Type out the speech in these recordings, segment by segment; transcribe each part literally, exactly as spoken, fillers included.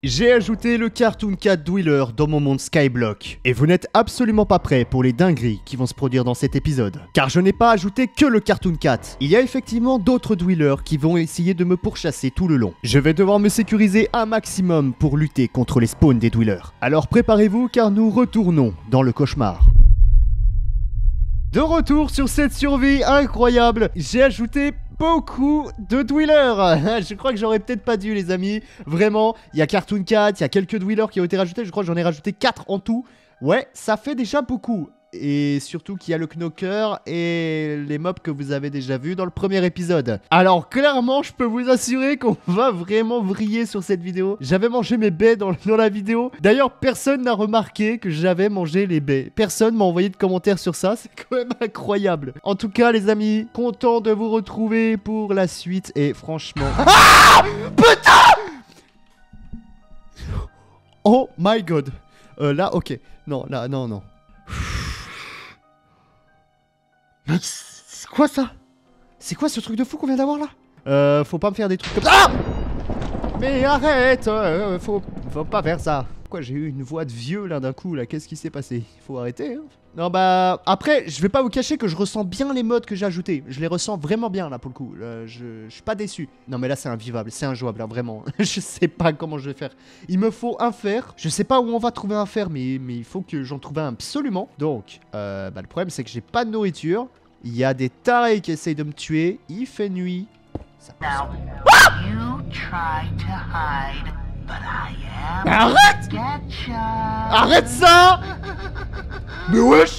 J'ai ajouté le Cartoon Cat Dweller dans mon monde Skyblock. Et vous n'êtes absolument pas prêts pour les dingueries qui vont se produire dans cet épisode. Car je n'ai pas ajouté que le Cartoon Cat. Il y a effectivement d'autres Dwellers qui vont essayer de me pourchasser tout le long. Je vais devoir me sécuriser un maximum pour lutter contre les spawns des Dwellers. Alors préparez-vous car nous retournons dans le cauchemar. De retour sur cette survie incroyable, j'ai ajouté beaucoup de Dwellers. Je crois que j'aurais peut-être pas dû, les amis. Vraiment, il y a Cartoon Cat, il y a quelques Dwellers qui ont été rajoutés. Je crois que j'en ai rajouté quatre en tout. Ouais, ça fait déjà beaucoup. Et surtout qu'il y a le Knocker et les mobs que vous avez déjà vus dans le premier épisode. Alors clairement, je peux vous assurer qu'on va vraiment vriller sur cette vidéo. J'avais mangé mes baies dans, dans la vidéo. D'ailleurs, personne n'a remarqué que j'avais mangé les baies. Personne m'a envoyé de commentaires sur ça. C'est quand même incroyable. En tout cas, les amis, content de vous retrouver pour la suite. Et franchement... Ah putain! Oh my god. Euh, là, ok. Non, là, non, non. Mais c'est quoi ça? C'est quoi ce truc de fou qu'on vient d'avoir là? Euh, faut pas me faire des trucs comme ça. Ah! Mais arrête, euh, faut, faut pas faire ça. Pourquoi j'ai eu une voix de vieux là d'un coup là? Qu'est-ce qui s'est passé? Faut arrêter hein. Non bah, après, je vais pas vous cacher que je ressens bien les mods que j'ai ajoutés. Je les ressens vraiment bien là pour le coup. Euh, je, je suis pas déçu. Non mais là c'est invivable, c'est injouable hein, vraiment. Je sais pas comment je vais faire. Il me faut un fer. Je sais pas où on va trouver un fer, mais, mais il faut que j'en trouve un absolument. Donc, euh, bah, le problème c'est que j'ai pas de nourriture. Il y a des tarés qui essayent de me tuer. Il fait nuit. Ça peut... Ah! Mais arrête! Arrête ça! Mais wesh!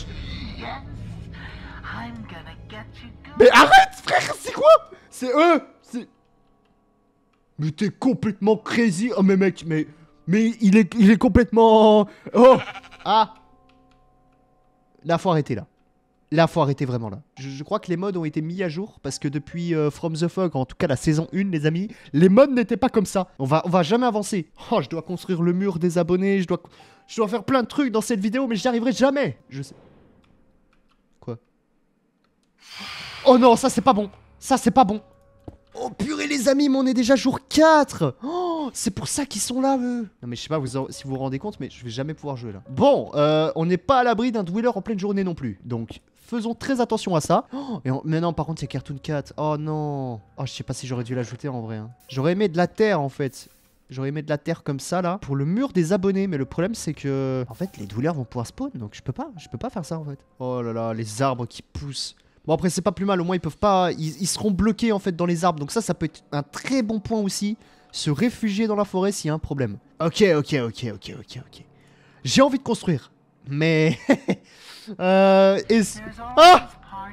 Mais arrête, frère, c'est quoi? C'est eux! C'est... Mais t'es complètement crazy! Oh mais mec, mais... Mais il est, il est complètement... Oh! Ah! Là, faut arrêter, là. Là, faut arrêter vraiment, là. Je, je crois que les mods ont été mis à jour, parce que depuis euh, From the Fog, en tout cas la saison un, les amis, les mods n'étaient pas comme ça. On va, on va jamais avancer. Oh, je dois construire le mur des abonnés, je dois... Je dois faire plein de trucs dans cette vidéo, mais j'y arriverai jamais. Je sais... Quoi? Oh non, ça c'est pas bon. Ça c'est pas bon. Oh purée les amis, mais on est déjà jour quatre. Oh, c'est pour ça qu'ils sont là eux. Non mais je sais pas vous en, si vous vous rendez compte, mais je vais jamais pouvoir jouer là. Bon, euh, on n'est pas à l'abri d'un Dweller en pleine journée non plus. Donc faisons très attention à ça. Oh, et on, mais non, par contre il y a Cartoon Cat. Oh non. Oh je sais pas si j'aurais dû l'ajouter en vrai hein. J'aurais aimé de la terre en fait. J'aurais aimé de la terre comme ça là pour le mur des abonnés, mais le problème c'est que en fait les Dwellers vont pouvoir spawn, donc je peux pas, je peux pas faire ça en fait. Oh là là, les arbres qui poussent. Bon après c'est pas plus mal, au moins ils peuvent pas, ils, ils seront bloqués en fait dans les arbres, donc ça ça peut être un très bon point aussi. Se réfugier dans la forêt s'il y a un problème. Ok ok ok ok ok ok. J'ai envie de construire, mais euh, et... Ah!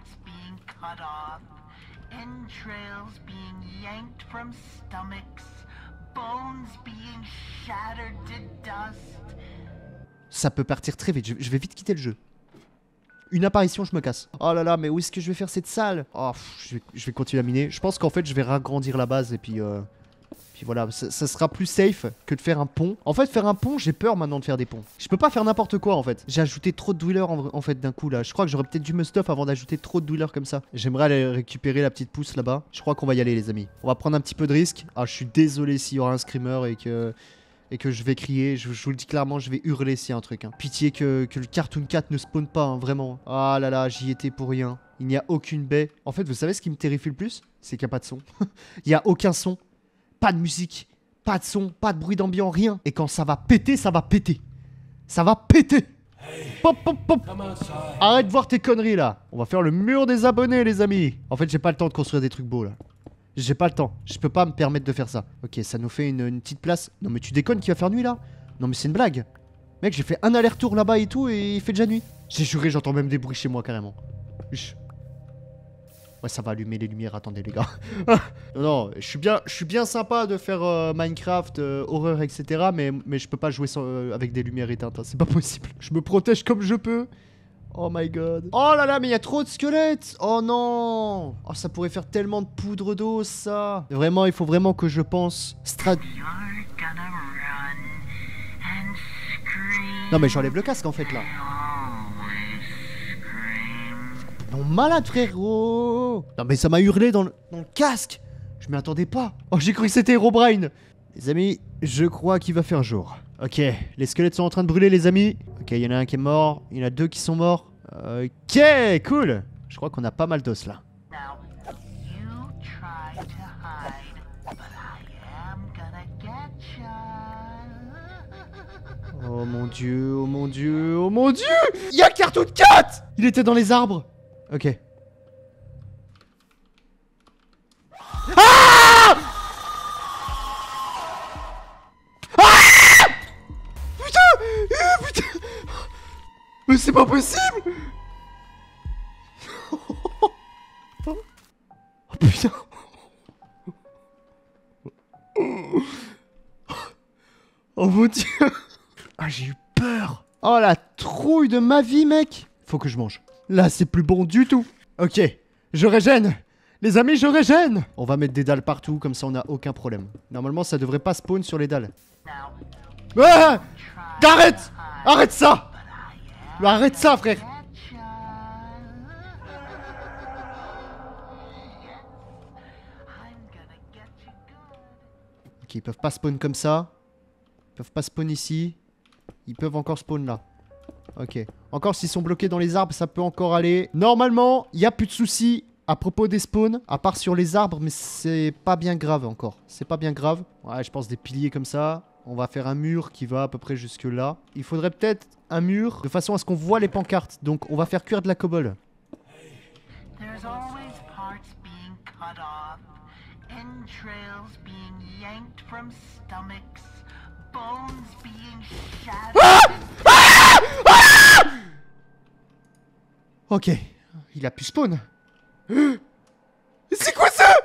Ça peut partir très vite, je, je vais vite quitter le jeu. Une apparition, je me casse. Oh là là, mais où est-ce que je vais faire cette salle? Oh, pff, je, vais, je vais continuer à miner. Je pense qu'en fait, je vais ragrandir la base et puis... Euh, puis voilà, ça, ça sera plus safe que de faire un pont. En fait, faire un pont, j'ai peur maintenant de faire des ponts. Je peux pas faire n'importe quoi, en fait. J'ai ajouté trop de Dwellers, en, en fait, d'un coup, là. Je crois que j'aurais peut-être dû me stuff avant d'ajouter trop de Dwellers comme ça. J'aimerais aller récupérer la petite pousse, là-bas. Je crois qu'on va y aller, les amis. On va prendre un petit peu de risque. Ah, je suis désolé s'il y aura un screamer et que... Et que je vais crier, je, je vous le dis clairement, je vais hurler s'il y a un truc. Hein. Pitié que, que le Cartoon Cat ne spawn pas, hein, vraiment. Ah là là, j'y étais pour rien. Il n'y a aucune baie. En fait, vous savez ce qui me terrifie le plus? C'est qu'il n'y a pas de son. Il n'y a aucun son. Pas de musique. Pas de son. Pas de bruit d'ambiance, rien. Et quand ça va péter, ça va péter. Ça va péter. Pop, pop, pop. Arrête de voir tes conneries là. On va faire le mur des abonnés, les amis. En fait, j'ai pas le temps de construire des trucs beaux là. J'ai pas le temps, je peux pas me permettre de faire ça. Ok, ça nous fait une, une petite place. Non mais tu déconnes qu'il va faire nuit là? Non mais c'est une blague. Mec, j'ai fait un aller-retour là-bas et tout et il fait déjà nuit. J'ai juré, j'entends même des bruits chez moi carrément. Uch. Ouais, ça va allumer les lumières, attendez les gars. Non, non, je suis bien, je suis bien sympa de faire euh, Minecraft, euh, horreur, et cetera. Mais, mais je peux pas jouer sans, euh, avec des lumières éteintes, hein, c'est pas possible. Je me protège comme je peux. Oh my god. Oh là là, mais il y a trop de squelettes. Oh non. Oh, ça pourrait faire tellement de poudre d'eau, ça. Vraiment, il faut vraiment que je pense strat... Non mais j'enlève le casque en fait là. Non malade frérot. Non mais ça m'a hurlé dans le, dans le casque. Je m'y attendais pas. Oh j'ai cru que c'était Herobrine. Les amis, je crois qu'il va faire jour. Ok, les squelettes sont en train de brûler les amis. Ok, il y en a un qui est mort, il y en a deux qui sont morts. Ok, cool. Je crois qu'on a pas mal d'os là. Oh mon dieu, oh mon dieu, oh mon dieu! Il y a Cartoon Cat! Il était dans les arbres. Ok. Ah! Ah! Putain! Euh, putain! Mais c'est pas possible! Oh putain! Oh mon dieu! Ah, j'ai eu peur! Oh la trouille de ma vie, mec! Faut que je mange. Là, c'est plus bon du tout. Ok, je régène. Les amis, je régène. On va mettre des dalles partout, comme ça on n'a aucun problème. Normalement, ça devrait pas spawn sur les dalles. Ah! Arrête! Arrête ça! Arrête ça, frère! Ok, ils peuvent pas spawn comme ça. Ils peuvent pas spawn ici. Ils peuvent encore spawn là. Ok. Encore s'ils sont bloqués dans les arbres, ça peut encore aller. Normalement, il n'y a plus de soucis à propos des spawns. À part sur les arbres, mais c'est pas bien grave encore. C'est pas bien grave. Ouais, je pense des piliers comme ça. On va faire un mur qui va à peu près jusque là. Il faudrait peut-être un mur de façon à ce qu'on voit les pancartes. Donc on va faire cuire de la cobble. Ah! Ah! Ah! Ok, il a pu spawn. C'est quoi ça?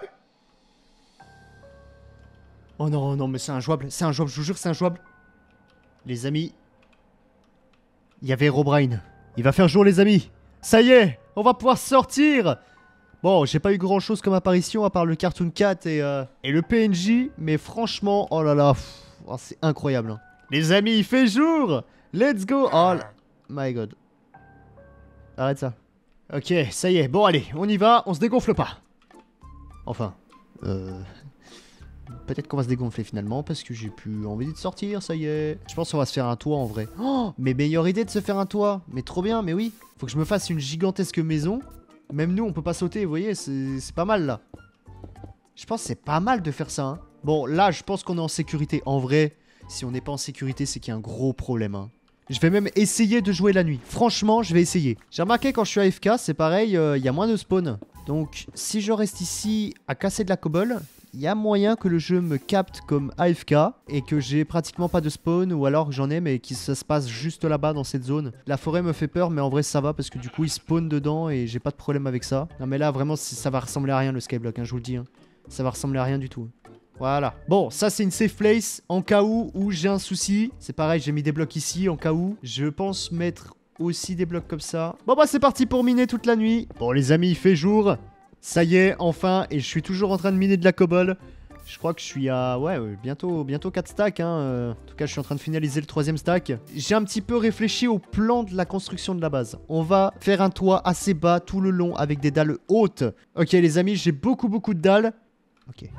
Oh non, non, mais c'est injouable, c'est injouable, je vous jure, c'est injouable. Les amis, il y avait Herobrine. Il va faire jour, les amis. Ça y est, on va pouvoir sortir. Bon, j'ai pas eu grand chose comme apparition à part le Cartoon Cat et, euh, et le P N J, mais franchement, oh là là, oh, c'est incroyable. Hein. Les amis, il fait jour. Let's go. Oh my god. Arrête ça. Ok, ça y est. Bon, allez, on y va. On se dégonfle pas. Enfin, euh... peut-être qu'on va se dégonfler finalement parce que j'ai plus envie de sortir, ça y est. Je pense qu'on va se faire un toit en vrai. Oh, mais meilleure idée de se faire un toit. Mais trop bien, mais oui. Faut que je me fasse une gigantesque maison. Même nous, on peut pas sauter, vous voyez, c'est pas mal là. Je pense que c'est pas mal de faire ça. Hein. Bon, là, je pense qu'on est en sécurité. En vrai, si on n'est pas en sécurité, c'est qu'il y a un gros problème. Hein. Je vais même essayer de jouer la nuit. Franchement, je vais essayer. J'ai remarqué quand je suis A F K, c'est pareil, il euh, y a moins de spawn. Donc, si je reste ici à casser de la cobble, il y a moyen que le jeu me capte comme A F K et que j'ai pratiquement pas de spawn ou alors que j'en ai mais que ça se passe juste là-bas dans cette zone. La forêt me fait peur mais en vrai ça va parce que du coup il spawn dedans et j'ai pas de problème avec ça. Non mais là vraiment ça va ressembler à rien le skyblock, hein, je vous le dis. Hein. Ça va ressembler à rien du tout. Voilà. Bon, ça c'est une safe place en cas où, où j'ai un souci. C'est pareil, j'ai mis des blocs ici en cas où. Je pense mettre aussi des blocs comme ça. Bon bah c'est parti pour miner toute la nuit. Bon les amis, il fait jour. Ça y est, enfin, et je suis toujours en train de miner de la cobble. Je crois que je suis à, ouais, ouais bientôt, bientôt quatre stacks. Hein. Euh, en tout cas, je suis en train de finaliser le troisième stack. J'ai un petit peu réfléchi au plan de la construction de la base. On va faire un toit assez bas tout le long avec des dalles hautes. Ok, les amis, j'ai beaucoup, beaucoup de dalles. Ok.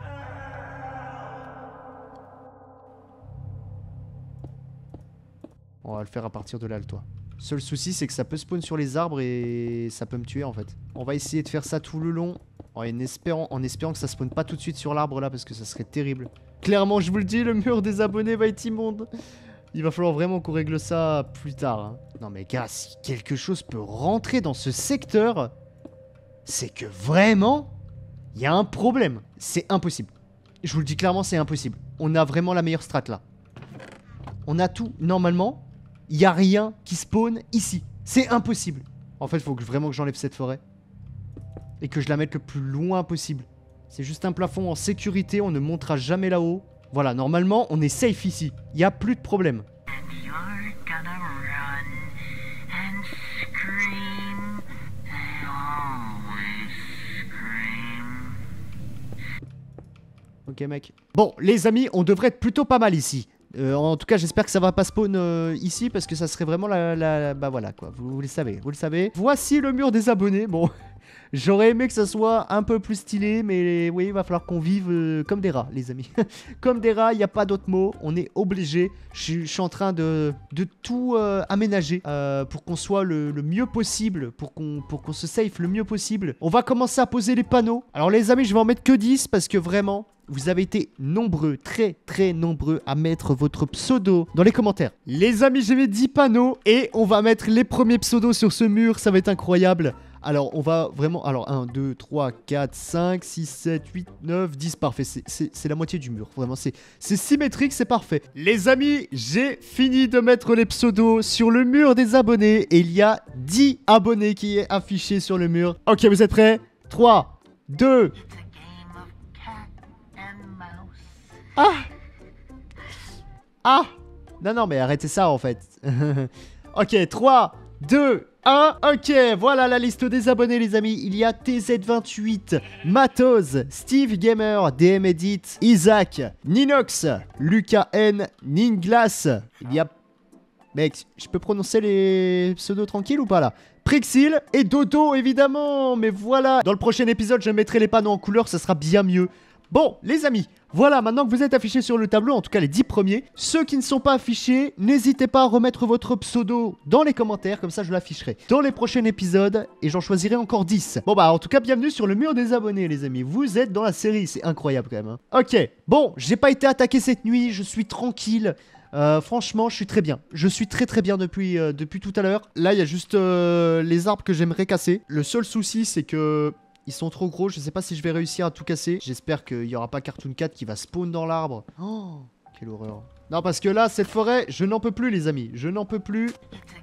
On va le faire à partir de là, le toit. Seul souci, c'est que ça peut spawn sur les arbres et ça peut me tuer en fait. On va essayer de faire ça tout le long en espérant, en espérant que ça spawn pas tout de suite sur l'arbre là parce que ça serait terrible. Clairement, je vous le dis, le mur des abonnés va être immonde. Il va falloir vraiment qu'on règle ça plus tard. Hein. Non mais gars, si quelque chose peut rentrer dans ce secteur, c'est que vraiment, il y a un problème. C'est impossible. Je vous le dis clairement, c'est impossible. On a vraiment la meilleure strat là. On a tout, normalement. Il n'y a rien qui spawn ici. C'est impossible. En fait, il faut que, vraiment que j'enlève cette forêt. Et que je la mette le plus loin possible. C'est juste un plafond en sécurité. On ne montera jamais là-haut. Voilà, normalement, on est safe ici. Il n'y a plus de problème. Ok, mec. Bon, les amis, on devrait être plutôt pas mal ici. Euh, en tout cas, j'espère que ça va pas spawn euh, ici parce que ça serait vraiment la, la... Bah voilà quoi, vous, vous le savez, vous le savez. Voici le mur des abonnés. Bon, J'aurais aimé que ça soit un peu plus stylé, mais oui, il va falloir qu'on vive euh, comme des rats, les amis. Comme des rats, il n'y a pas d'autre mot. On est obligé. Je suis en train de, de tout euh, aménager euh, pour qu'on soit le, le mieux possible, pour qu'on pour qu'on se safe le mieux possible. On va commencer à poser les panneaux. Alors les amis, je vais en mettre que dix parce que vraiment... Vous avez été nombreux, très très nombreux à mettre votre pseudo dans les commentaires. Les amis, j'ai mis dix panneaux et on va mettre les premiers pseudos sur ce mur, ça va être incroyable. Alors on va vraiment... Alors un, deux, trois, quatre, cinq, six, sept, huit, neuf, dix, parfait. C'est la moitié du mur, vraiment. C'est symétrique, c'est parfait. Les amis, j'ai fini de mettre les pseudos sur le mur des abonnés et il y a dix abonnés qui est affiché sur le mur. Ok, vous êtes prêts? trois, deux... Ah Ah Non, non, mais arrêtez ça, en fait. Ok, trois, deux, un. Ok, voilà la liste des abonnés, les amis. Il y a T Z vingt-huit, Matos, Steve Gamer, D M Edit, Isaac, Ninox, Lucas N, Ninglas. Il y a... Mec, je peux prononcer les pseudos tranquilles ou pas, là? Prixil et Dodo, évidemment. Mais voilà. Dans le prochain épisode, je mettrai les panneaux en couleur, ça sera bien mieux. Bon, les amis, voilà, maintenant que vous êtes affichés sur le tableau, en tout cas les dix premiers, ceux qui ne sont pas affichés, n'hésitez pas à remettre votre pseudo dans les commentaires, comme ça je l'afficherai dans les prochains épisodes, et j'en choisirai encore dix. Bon bah, en tout cas, bienvenue sur le mur des abonnés, les amis, vous êtes dans la série, c'est incroyable quand même. Hein. Ok, bon, j'ai pas été attaqué cette nuit, je suis tranquille. Euh, franchement, je suis très bien. Je suis très très bien depuis, euh, depuis tout à l'heure. Là, il y a juste euh, les arbres que j'aimerais casser. Le seul souci, c'est que... Ils sont trop gros, je sais pas si je vais réussir à tout casser. J'espère qu'il n'y aura pas Cartoon Cat qui va spawn dans l'arbre. Oh, quelle horreur. Non, parce que là, cette forêt, je n'en peux plus, les amis. Je n'en peux plus.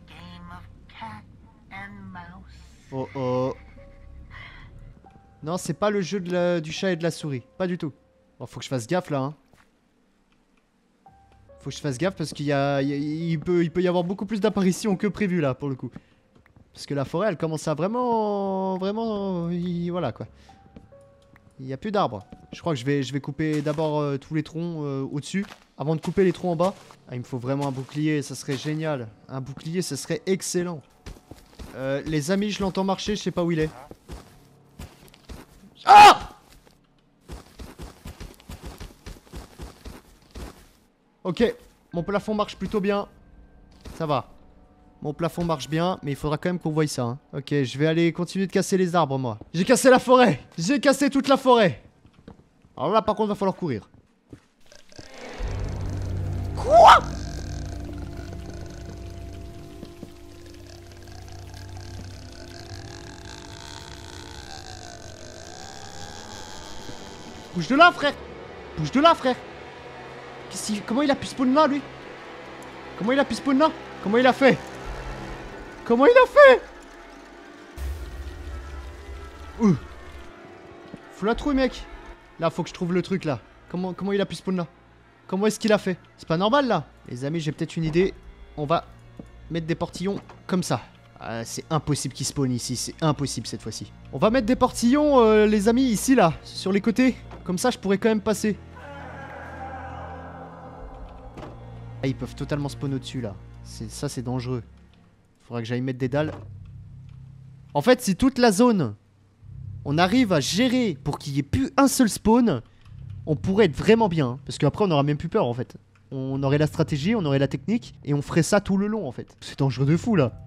Oh oh. Non, c'est pas le jeu de la, du chat et de la souris. Pas du tout. Bon, faut que je fasse gaffe, là. Hein. Faut que je fasse gaffe parce qu'il y a... Il, y a, il, peut, il peut y avoir beaucoup plus d'apparitions que prévu, là, pour le coup. Parce que la forêt, elle commence à vraiment... Vraiment... Y, voilà, quoi. Il n'y a plus d'arbres. Je crois que je vais, je vais couper d'abord euh, tous les troncs euh, au-dessus. Avant de couper les troncs en bas. Ah, il me faut vraiment un bouclier. Ça serait génial. Un bouclier, ça serait excellent. Euh, les amis, je l'entends marcher. Je sais pas où il est. Ah! Ok. Mon plafond marche plutôt bien. Ça va. Mon plafond marche bien, mais il faudra quand même qu'on voie ça. Hein. Ok, je vais aller continuer de casser les arbres, moi. J'ai cassé la forêt. J'ai cassé toute la forêt. Alors là, par contre, il va falloir courir. Quoi? Bouge de là, frère. Bouge de là, frère. Qu'est-ce Comment il a pu spawn là, lui? Comment il a pu spawn là? Comment il a fait? Comment il a fait? Ouh. Faut la trouver, mec. Là, faut que je trouve le truc, là. Comment, comment il a pu spawn là? Comment est-ce qu'il a fait? C'est pas normal, là. Les amis, j'ai peut-être une idée. On va mettre des portillons comme ça. Ah, c'est impossible qu'il spawn ici. C'est impossible, cette fois-ci. On va mettre des portillons, euh, les amis, ici, là. Sur les côtés. Comme ça, je pourrais quand même passer. Ah, ils peuvent totalement spawn au-dessus, là. Ça, c'est dangereux. Faudra que j'aille mettre des dalles. En fait, si toute la zone, on arrive à gérer pour qu'il n'y ait plus un seul spawn, on pourrait être vraiment bien. Hein, parce qu'après, on n'aura même plus peur, en fait. On aurait la stratégie, on aurait la technique, et on ferait ça tout le long, en fait. C'est dangereux de fou, là.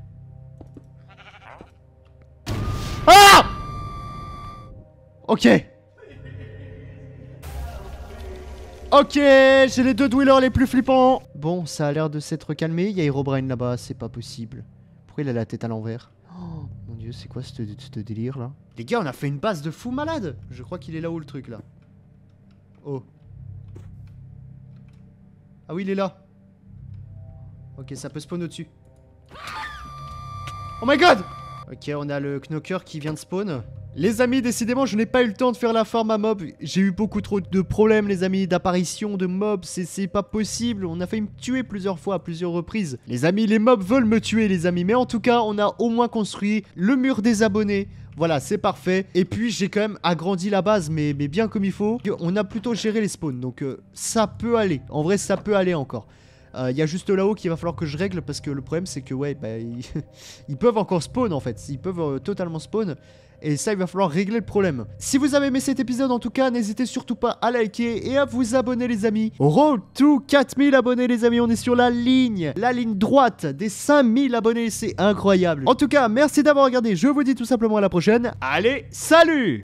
Ah! Ok. Ok, j'ai les deux dwellers les plus flippants. Bon, ça a l'air de s'être calmé. Il y a Herobrine là-bas, c'est pas possible. Pourquoi il a la tête à l'envers? Oh mon dieu, c'est quoi ce, ce délire là? Les gars, on a fait une base de fou malade. Je crois qu'il est là-haut le truc là. Oh. Ah oui, il est là. Ok, ça peut spawn au-dessus. Oh my god! Ok, on a le Knocker qui vient de spawn. Les amis, décidément, je n'ai pas eu le temps de faire la farm à mob. J'ai eu beaucoup trop de problèmes, les amis, d'apparition de mobs. C'est pas possible. On a failli me tuer plusieurs fois, à plusieurs reprises. Les amis, les mobs veulent me tuer, les amis. Mais en tout cas, on a au moins construit le mur des abonnés. Voilà, c'est parfait. Et puis, j'ai quand même agrandi la base, mais, mais bien comme il faut. On a plutôt géré les spawns, donc euh, ça peut aller. En vrai, ça peut aller encore. Il euh, y a juste là-haut qu'il va falloir que je règle parce que le problème, c'est que, ouais, bah, ils... ils peuvent encore spawn, en fait. Ils peuvent euh, totalement spawn. Et ça, il va falloir régler le problème. Si vous avez aimé cet épisode, en tout cas, n'hésitez surtout pas à liker et à vous abonner, les amis. Road to quatre mille abonnés, les amis. On est sur la ligne, la ligne droite des cinq mille abonnés. C'est incroyable. En tout cas, merci d'avoir regardé. Je vous dis tout simplement à la prochaine. Allez, salut!